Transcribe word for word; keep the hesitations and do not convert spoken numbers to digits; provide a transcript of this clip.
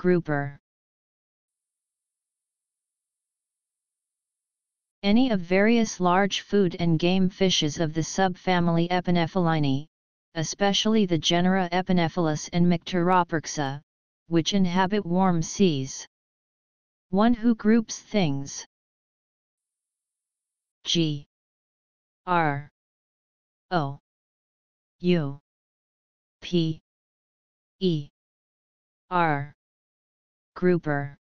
Grouper. Any of various large food and game fishes of the subfamily Epinephelinae, especially the genera Epinephelus and Mycteroperxa, which inhabit warm seas. One who groups things. G R O U P E R. Grouper.